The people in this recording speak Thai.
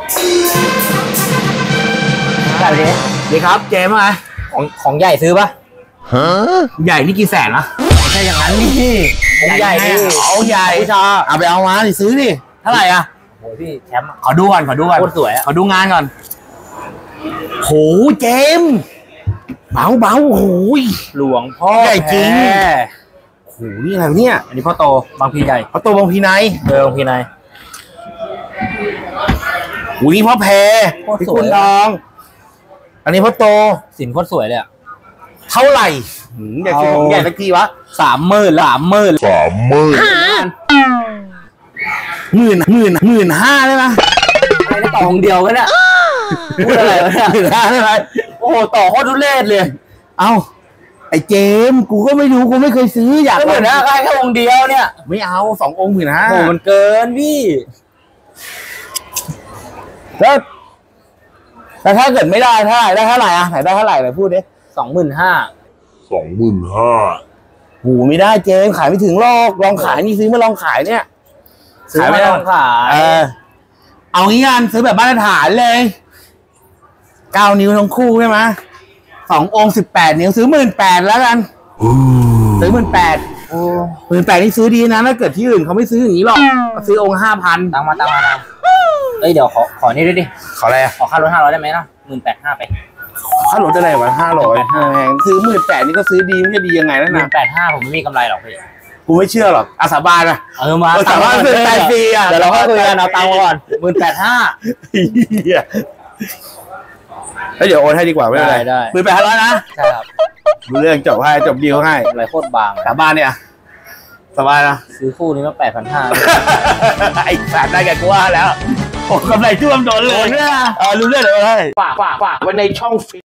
ใหญ่เลยดีครับเจมส์ไงของใหญ่ซื้อปะใหญ่นี่กี่แสนนะไม่ใช่อย่างนั้นนี่ของใหญ่นี่เอาใหญ่ผู้ชาเอาไปเอามาดิซื้อดิเท่าไหร่อ่ะโอ้ยพี่แชมป์ขอดูก่อนโคตรสวยขอดูงานก่อนโหเจมส์เบาโหหลวงพ่อใหญ่จริงโหนี่อะไรเนี่ยอันนี้พ่อโตบางพีใหญ่พ่อโตบางพีในบางพีในโหนี่พ่อแพรพี่คุณดองอันนี้พ่อโตสินโคตรสวยเลยอะเท่าไหร่อยากกินของใหญ่สักทีวะ30,000 15,000ได้ไหมอะไรต่อของเดียวกันเนี่ยพูดอะไรวะ15,000ได้ไหมโอ้โหต่อโคตรทุเรศเลยเอ้าไอ้เจมกูก็ไม่รู้กูไม่เคยซื้ออยากเหมือนนะแค่องค์เดียวเนี่ยไม่เอา2 องค์15,000โอ้มันเกินพี่แล้วถ้าเกิดไม่ได้เท่าไหร่ได้เท่าไหร่อะได้เท่าไหร่ไปพูดดิ25,000หูไม่ได้เจมขายไม่ถึงหรอกลองขายนี่ซื้อมาลองขายเนี่ยซื้อมาลองขายเอางี้กันซื้อแบบมาตรฐานเลย9 นิ้วทั้งคู่ใช่ไหม2 องค์18 นิ้วซื้อ18,000แล้วกันซื้อ18,000นี่ซื้อดีนะถ้าเกิดที่อื่นเขาไม่ซื้ออย่างนี้หรอกซื้อองค์ 5,000ตังมาเอ้ยเดี๋ยวขอนี่ด้วยดิขออะไรขอค่ารถ500ได้ไหมล่ะ18,500ไปค่ารถอะไรวะ500แพงซื้อ18,000นี่ก็ซื้อดีไม่ใช่ดียังไงนั่นนะ18,500ผมไม่มีกำไรหรอกพี่กูไม่เชื่อหรอกอาสาบานอะมาสาบานซื้อ8 ปีอะเดี๋ยวเราค่อยคุยกันเอาตังค์มาก่อน18,500แล้วเดี๋ยวโอนให้ดีกว่าไม่เป็นไรได้18,500นะใช่ครับดูเรื่องจบดีลให้อะไรโคตรบางสาบานเนี่ยสบายนะซื้อคู่นี้มา8,500ไอ้สารได้แกกูว่าแล้วโอ้กำไรท่วมโดนเลยรู้เรื่องเดี๋ยวให้ฝากไว้ในช่อง